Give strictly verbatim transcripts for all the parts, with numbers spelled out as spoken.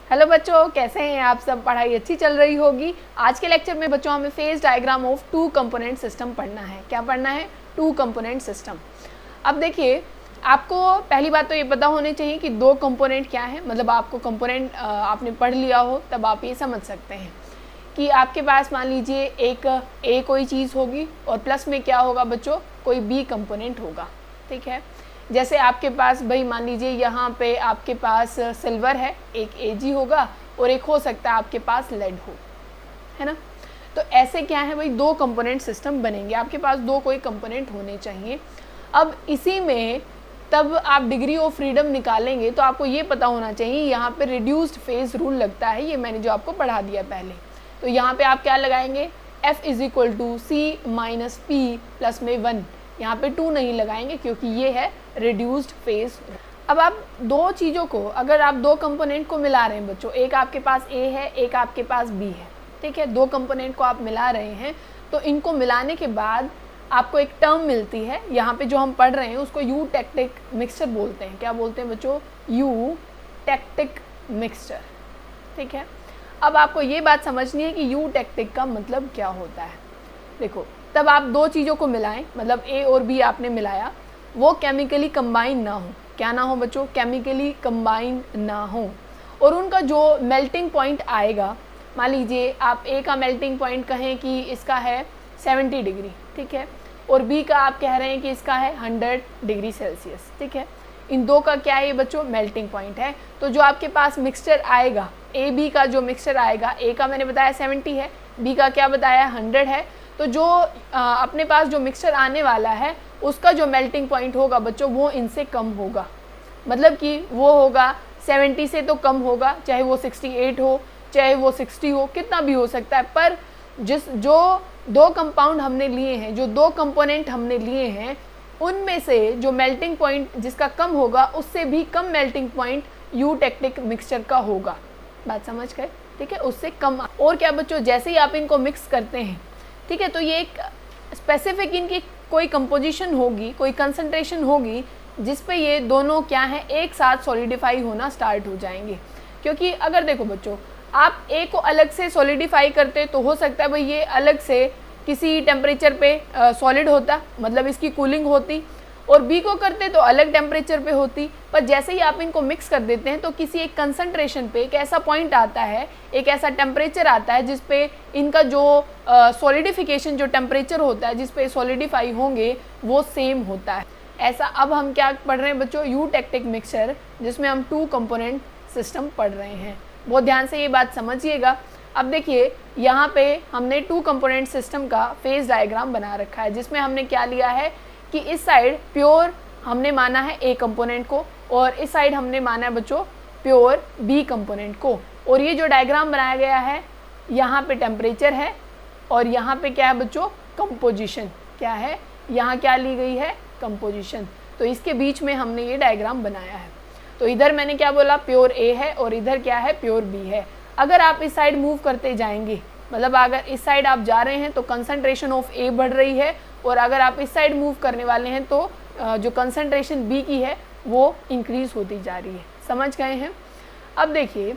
Hello बच्चों, कैसे हैं आप सब। पढ़ाई अच्छी चल रही होगी। आज के लेक्चर में बच्चों हमें phase diagram of two component system पढ़ना है। क्या पढ़ना है? Two component system. अब देखिए, आपको पहली बात तो ये पता होनी चाहिए कि दो कंपोनेंट क्या है। मतलब आपको कंपोनेंट आपने पढ़ लिया हो तब आप ये समझ सकते हैं कि आपके पास मान लीजिए एक ए कोई चीज़ होगी और प्लस में क्या होगा बच्चों, कोई बी कंपोनेंट होगा। ठीक है, जैसे आपके पास भाई मान लीजिए यहाँ पे आपके पास सिल्वर है, एक एजी होगा और एक हो सकता है आपके पास लेड हो, है ना। तो ऐसे क्या है भाई, दो कंपोनेंट सिस्टम बनेंगे। आपके पास दो कोई कंपोनेंट होने चाहिए। अब इसी में तब आप डिग्री ऑफ फ्रीडम निकालेंगे तो आपको ये पता होना चाहिए यहाँ पे रिड्यूस्ड फेज रूल लगता है। ये मैंने जो आपको पढ़ा दिया पहले। तो यहाँ पे आप क्या लगाएंगे, F is equal to C minus P plus में वन। यहाँ पे टू नहीं लगाएंगे क्योंकि ये है रिड्यूस्ड फेज। अब आप दो चीज़ों को, अगर आप दो कंपोनेंट को मिला रहे हैं बच्चों, एक आपके पास ए है, एक आपके पास बी है। ठीक है, दो कंपोनेंट को आप मिला रहे हैं तो इनको मिलाने के बाद आपको एक टर्म मिलती है। यहाँ पे जो हम पढ़ रहे हैं उसको यू टेक्टिक मिक्सचर बोलते हैं। क्या बोलते हैं बच्चों? Eutectic mixture. ठीक है, अब आपको ये बात समझनी है कि यू टेक्टिक का मतलब क्या होता है। देखो, तब आप दो चीज़ों को मिलाएं, मतलब ए और बी आपने मिलाया, वो केमिकली कंबाइन ना हो। क्या ना हो बच्चों? केमिकली कंबाइन ना हो। और उनका जो मेल्टिंग पॉइंट आएगा, मान लीजिए आप ए का मेल्टिंग पॉइंट कहें कि इसका है सेवेंटी डिग्री, ठीक है, और बी का आप कह रहे हैं कि इसका है हंड्रेड डिग्री सेल्सियस। ठीक है, इन दो का क्या है ये बच्चों? मेल्टिंग पॉइंट है। तो जो आपके पास मिक्सचर आएगा, ए बी का जो मिक्सचर आएगा, ए का मैंने बताया सेवेंटी है, बी का क्या बताया हंड्रेड है। तो जो आ, अपने पास जो मिक्सचर आने वाला है उसका जो मेल्टिंग पॉइंट होगा बच्चों वो इनसे कम होगा। मतलब कि वो होगा सेवेंटी से तो कम होगा, चाहे वो सिक्सटी एट हो, चाहे वो सिक्सटी हो, कितना भी हो सकता है। पर जिस जो दो कंपाउंड हमने लिए हैं, जो दो कंपोनेंट हमने लिए हैं, उनमें से जो मेल्टिंग पॉइंट जिसका कम होगा उससे भी कम melting point eutectic mixture का होगा। बात समझ गए? ठीक है, उससे कम। और क्या बच्चों, जैसे ही आप इनको मिक्स करते हैं, ठीक है, तो ये एक स्पेसिफिक इनकी कोई कंपोजिशन होगी, कोई कंसंट्रेशन होगी जिस पे ये दोनों क्या है, एक साथ सॉलिडिफाई होना स्टार्ट हो जाएंगे। क्योंकि अगर देखो बच्चों, आप ए को अलग से सॉलिडिफाई करते तो हो सकता है भाई ये अलग से किसी टेम्परेचर पे सॉलिड होता, मतलब इसकी कूलिंग होती, और बी को करते तो अलग टेम्परेचर पे होती। पर जैसे ही आप इनको मिक्स कर देते हैं तो किसी एक कंसंट्रेशन पे एक ऐसा पॉइंट आता है, एक ऐसा टेम्परेचर आता है जिस पे इनका जो सॉलिडिफिकेशन जो टेम्परेचर होता है जिस पे सॉलिडिफाई होंगे वो सेम होता है। ऐसा अब हम क्या पढ़ रहे हैं बच्चों? यू टेक्टिक मिक्सचर, जिसमें हम टू कंपोनेंट सिस्टम पढ़ रहे हैं। बहुत ध्यान से ये बात समझिएगा। अब देखिए, यहाँ पे हमने टू कंपोनेंट सिस्टम का फेज डायग्राम बना रखा है, जिसमें हमने क्या लिया है कि इस साइड प्योर हमने माना है ए कंपोनेंट को और इस साइड हमने माना है बच्चों प्योर बी कंपोनेंट को। और ये जो डायग्राम बनाया गया है, यहाँ पे टेम्परेचर है और यहाँ पे क्या है बच्चों? कंपोजिशन। क्या है? यहाँ क्या ली गई है? कंपोजिशन। तो इसके बीच में हमने ये डायग्राम बनाया है। तो इधर मैंने क्या बोला? प्योर ए है और इधर क्या है? प्योर बी है। अगर आप इस साइड मूव करते जाएंगे, मतलब अगर इस साइड आप जा रहे हैं तो कंसंट्रेशन ऑफ ए बढ़ रही है, और अगर आप इस साइड मूव करने वाले हैं तो जो कंसंट्रेशन बी की है वो इंक्रीज होती जा रही है। समझ गए हैं? अब देखिए,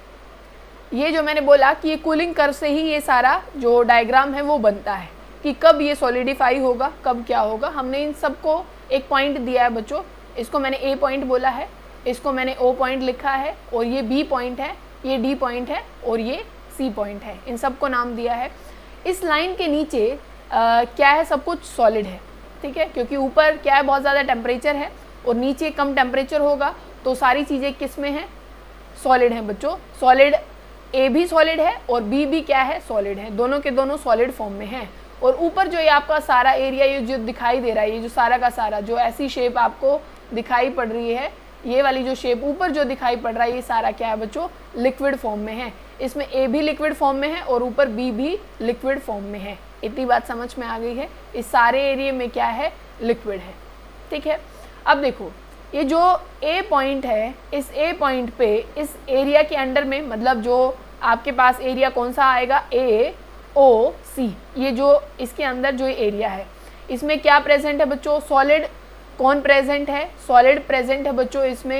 ये जो मैंने बोला कि ये कूलिंग कर्व से ही ये सारा जो डायग्राम है वो बनता है कि कब ये सॉलिडिफाई होगा, कब क्या होगा। हमने इन सबको एक पॉइंट दिया है बच्चों। इसको मैंने ए पॉइंट बोला है, इसको मैंने ओ पॉइंट लिखा है, और ये बी पॉइंट है, ये डी पॉइंट है और ये सी पॉइंट है। इन सबको नाम दिया है। इस लाइन के नीचे आ, क्या है? सब कुछ सॉलिड है। ठीक है, क्योंकि ऊपर क्या है? बहुत ज़्यादा टेम्परेचर है और नीचे कम टेम्परेचर होगा, तो सारी चीज़ें किस में हैं? सॉलिड हैं बच्चों। सॉलिड ए भी सॉलिड है और बी भी क्या है? सॉलिड है। दोनों के दोनों सॉलिड फॉर्म में हैं। और ऊपर जो ये आपका सारा एरिया ये जो दिखाई दे रहा है, ये जो सारा का सारा जो ऐसी शेप आपको दिखाई पड़ रही है, ये वाली जो शेप ऊपर जो दिखाई पड़ रहा है, ये सारा क्या है बच्चों? लिक्विड फॉर्म में है। इसमें ए भी लिक्विड फॉर्म में है और ऊपर बी भी लिक्विड फॉर्म में है। इतनी बात समझ में आ गई है? इस सारे एरिया में क्या है? लिक्विड है। ठीक है, अब देखो, ये जो ए पॉइंट है, इस ए पॉइंट पे इस एरिया के अंडर में, मतलब जो आपके पास एरिया कौन सा आएगा? ए ओ सी। ये जो इसके अंदर जो एरिया है, इसमें क्या प्रेजेंट है बच्चों? सॉलिड। कौन प्रेजेंट है? सॉलिड प्रेजेंट है बच्चों इसमें।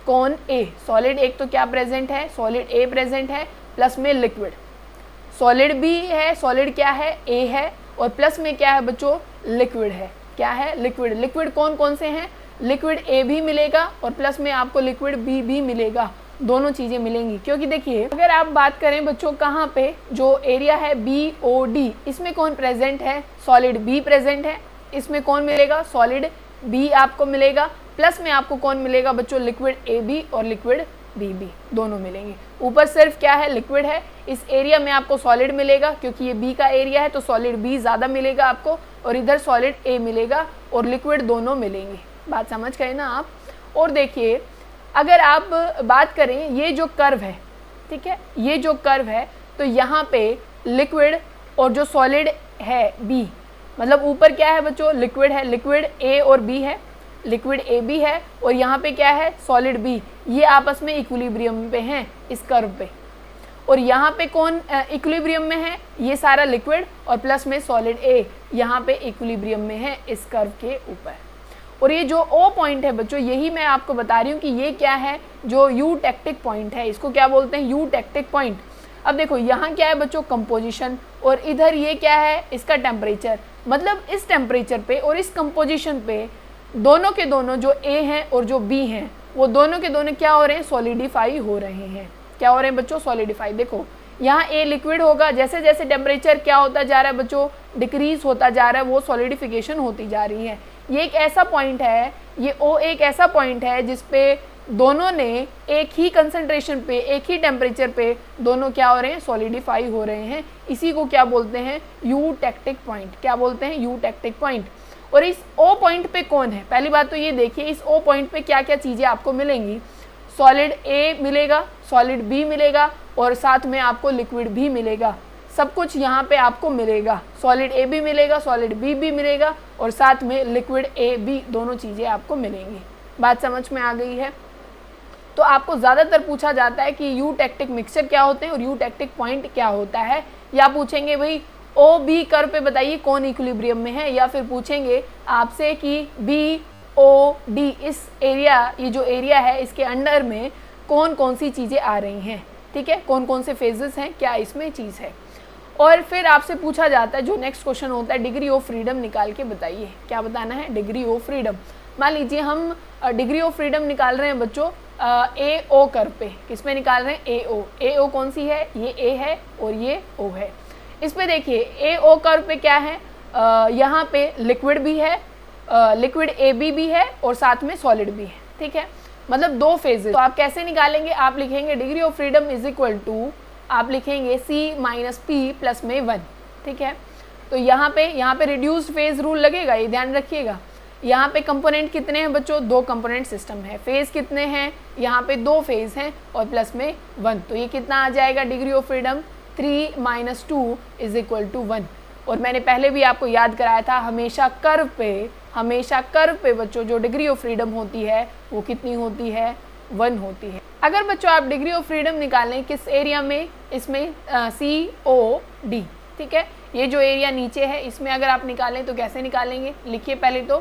कौन ए, सॉलिड एक तो क्या प्रेजेंट है, सॉलिड ए प्रेजेंट है, प्लस में लिक्विड, सॉलिड भी है, सॉलिड क्या है ए है, और प्लस में क्या है बच्चों लिक्विड है, क्या है लिक्विड। लिक्विड कौन कौन से हैं, लिक्विड ए भी मिलेगा और प्लस में आपको लिक्विड बी भी मिलेगा, दोनों चीज़ें मिलेंगी। क्योंकि देखिए अगर आप बात करें बच्चों कहाँ पे, जो एरिया है बी ओ डी, इसमें कौन प्रेजेंट है, सॉलिड बी प्रेजेंट है, इसमें कौन मिलेगा, सॉलिड बी आपको मिलेगा, प्लस में आपको कौन मिलेगा बच्चों, लिक्विड ए बी और लिक्विड बी बी दोनों मिलेंगे। ऊपर सिर्फ क्या है, लिक्विड है, इस एरिया में आपको सॉलिड मिलेगा क्योंकि ये बी का एरिया है तो सॉलिड बी ज़्यादा मिलेगा आपको, और इधर सॉलिड ए मिलेगा और लिक्विड दोनों मिलेंगे। बात समझ गए ना आप। और देखिए अगर आप बात करें ये जो कर्व है, ठीक है, ये जो कर्व है तो यहाँ पे लिक्विड और जो सॉलिड है बी, मतलब ऊपर क्या है बच्चों, लिक्विड है, लिक्विड ए और बी है, लिक्विड ए बी है, और यहाँ पे क्या है, सॉलिड बी, ये आपस में इक्विलिब्रियम पे हैं इस कर्व पे। और यहाँ पे कौन इक्विलिब्रियम में है, ये सारा लिक्विड और प्लस में सॉलिड ए यहाँ पे इक्विलिब्रियम में है इस कर्व के ऊपर। और ये जो ओ पॉइंट है बच्चों, यही मैं आपको बता रही हूँ कि ये क्या है, जो यूटेक्टिक पॉइंट है, इसको क्या बोलते हैं, यूटेक्टिक पॉइंट। अब देखो यहाँ क्या है बच्चों, कंपोजिशन, और इधर ये क्या है, इसका टेम्परेचर। मतलब इस टेम्परेचर पे और इस कंपोजिशन पे दोनों के दोनों जो ए हैं और जो बी हैं वो दोनों के दोनों क्या हो रहे हैं, सॉलिडिफाई हो रहे हैं। क्या हो रहे हैं बच्चों, सॉलिडिफाई। देखो यहाँ ए लिक्विड होगा, जैसे जैसे टेम्परेचर क्या होता जा रहा है बच्चों, डिक्रीज होता जा रहा है, वो सॉलिडिफिकेशन होती जा रही है। ये एक ऐसा पॉइंट है, ये ओ एक ऐसा पॉइंट है जिसपे दोनों ने एक ही कंसंट्रेशन पे, एक ही टेम्परेचर पे दोनों क्या हो रहे हैं, सॉलिडिफाई हो रहे हैं। इसी को क्या बोलते हैं, यूटेक्टिक पॉइंट। क्या बोलते हैं, यूटेक्टिक पॉइंट। और इस ओ पॉइंट पे कौन है, पहली बात तो ये देखिए इस ओ पॉइंट पे क्या क्या चीज़ें आपको मिलेंगी, सॉलिड ए मिलेगा, सॉलिड बी मिलेगा, और साथ में आपको लिक्विड भी मिलेगा। सब कुछ यहाँ पे आपको मिलेगा, सॉलिड ए भी मिलेगा, सॉलिड बी भी मिलेगा, और साथ में लिक्विड ए बी दोनों चीज़ें आपको मिलेंगी। बात समझ में आ गई है। तो आपको ज़्यादातर पूछा जाता है कि यूटेक्टिक मिक्सचर क्या होते हैं और यूटेक्टिक पॉइंट क्या होता है, या पूछेंगे भाई ओ बी कर्व पे बताइए कौन इक्विलिब्रियम में है, या फिर पूछेंगे आपसे कि बी ओ डी इस एरिया, ये जो एरिया है इसके अंडर में कौन कौन सी चीज़ें आ रही हैं, ठीक है, कौन कौन से फेजेस हैं, क्या इसमें चीज़ है। और फिर आपसे पूछा जाता है, जो नेक्स्ट क्वेश्चन होता है, डिग्री ऑफ फ्रीडम निकाल के बताइए। क्या बताना है, डिग्री ऑफ फ्रीडम। मान लीजिए हम डिग्री ऑफ फ्रीडम निकाल रहे हैं बच्चों ए ओ कर्व पे, किस में निकाल रहे हैं, ए ओ। ए ओ कौन सी है, ये ए है और ये ओ है। इस पे देखिए ए ओ कर्व पे क्या है, यहाँ पे लिक्विड भी है, लिक्विड ए बी भी है, और साथ में सॉलिड भी है, ठीक है, मतलब दो फेजेस। तो आप कैसे निकालेंगे, आप लिखेंगे degree of freedom is equal to, आप लिखेंगे सी माइनस पी प्लस में वन, ठीक है। तो यहाँ पे यहाँ पे रिड्यूस्ड फेज रूल लगेगा, ये ध्यान रखिएगा। यहाँ पे कंपोनेंट कितने हैं बच्चों, दो कंपोनेंट सिस्टम है, फेज कितने हैं, यहाँ पे दो फेज हैं और प्लस में वन। तो ये कितना आ जाएगा, degree of freedom three minus two is equal to one. और मैंने पहले भी आपको याद कराया था, हमेशा कर्व पे, हमेशा कर्व पे बच्चों जो डिग्री ऑफ फ्रीडम होती है वो कितनी होती है, वन होती है। अगर बच्चों आप डिग्री ऑफ फ्रीडम निकालें किस एरिया में, इसमें सी ओ डी, ठीक है, ये जो एरिया नीचे है इसमें अगर आप निकालें तो कैसे निकालेंगे, लिखिए पहले तो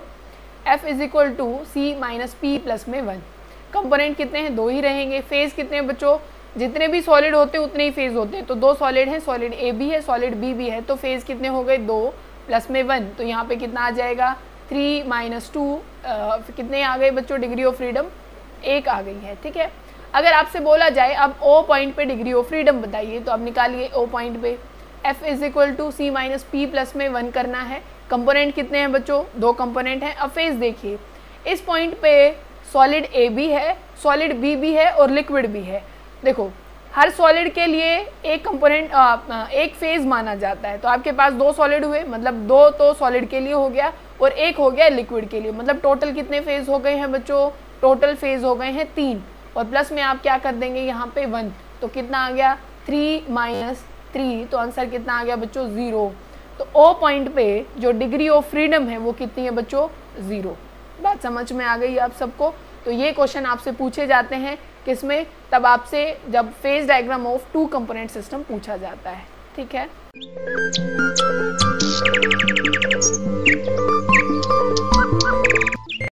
F is equal to C minus P plus में वन। कंपोनेंट कितने हैं, दो ही रहेंगे। फेज कितने हैं बच्चों, जितने भी सॉलिड होते हैं उतने ही फेज होते हैं। तो दो सॉलिड हैं, सॉलिड ए भी है, सॉलिड बी भी है, तो फेज कितने हो गए, दो प्लस में वन। तो यहाँ पे कितना आ जाएगा, थ्री माइनस टू, कितने आ गए बच्चों, डिग्री ऑफ फ्रीडम एक आ गई है, ठीक है। अगर आपसे बोला जाए अब ओ पॉइंट पे डिग्री ऑफ फ्रीडम बताइए, तो अब निकालिए ओ पॉइंट पे F is equal to C minus P plus में वन करना है। कंपोनेंट कितने हैं बच्चों, दो कंपोनेंट हैं। अब फेज देखिए, इस पॉइंट पे सॉलिड ए भी है, सॉलिड बी भी है और लिक्विड भी है। देखो हर सॉलिड के लिए एक कंपोनेंट एक फेज माना जाता है। तो आपके पास दो सॉलिड हुए, मतलब दो तो सॉलिड के लिए हो गया और एक हो गया लिक्विड के लिए, मतलब टोटल कितने फेज हो गए हैं बच्चों, टोटल फेज हो गए हैं तीन, और प्लस में आप क्या कर देंगे यहाँ पे वन। तो कितना आ गया, थ्री माइनस थ्री, तो आंसर कितना आ गया बच्चों, ज़ीरो। तो ओ पॉइंट पे जो डिग्री ऑफ फ्रीडम है वो कितनी है बच्चों, ज़ीरो। बात समझ में आ गई आप सबको। तो ये क्वेश्चन आपसे पूछे जाते हैं किसमें, तब आपसे जब phase diagram of two component system पूछा जाता है, ठीक है।